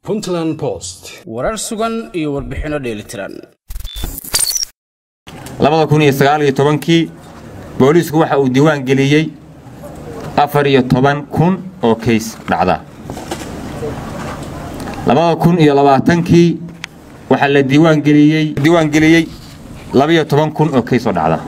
Puntland Post warar sugan iyo warbixino dheelitiran 2019 booliisku waxa uu diiwaan geliyay 14,000 oo case dhacda 2020 waxa la diiwaan geliyay 12,000 oo case dhacda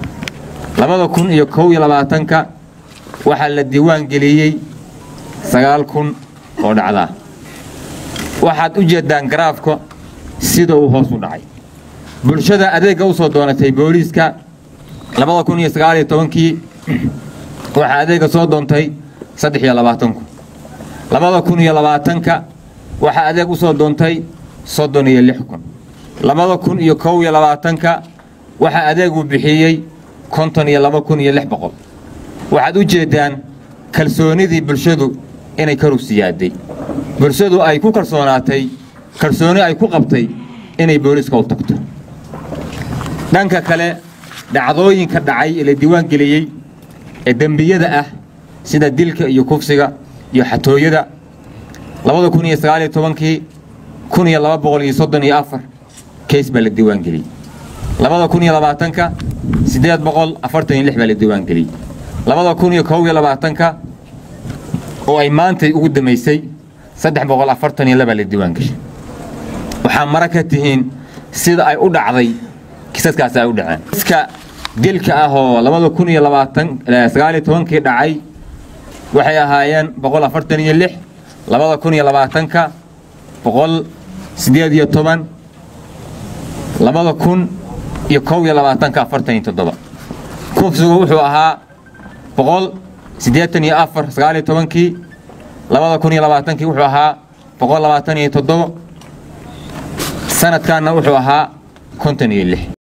2021 waxa la diiwaan geliyay 9,000 oo dhacda waxaad u jeedaan garaafka sida uu hoos u dhacay bulshada adeega u soo doonatay booliiska 2019 waxa adeega soo doontay 23,000 2020 waxa adeeg u soo doontay 36,000 2021 waxa adeeg u bixiyay 52,600 waxaad u jeedaan kalsoonidii bulshadu inay ka rugsiyaaday bulshadu ay ku kalsoonaatay kalsooni ay ku qabtay inay booliiska u tagto dhanka kale dhacdooyinka dhacay ee diiwaan geliyay ee dambiyada ah sida dilka iyo kufsiga iyo xatooyada 2019 1234 case baa la diiwaan geliyay 2020 846 baa la diiwaan geliyay 2021 oo ay maantay ugu damaysay 342 baa la diiwaan gashay waxa maraka tihiin sida ay u dhacday kiisaskaas ay u dhaceen iska dilka ah oo 2019 dhacay waxay ahaayeen 146 2020 118 2021 kufsigu wuxuu ahaa 184 2020 wuxuu ahaa 127 sanadkaana wuxuu ahaa 56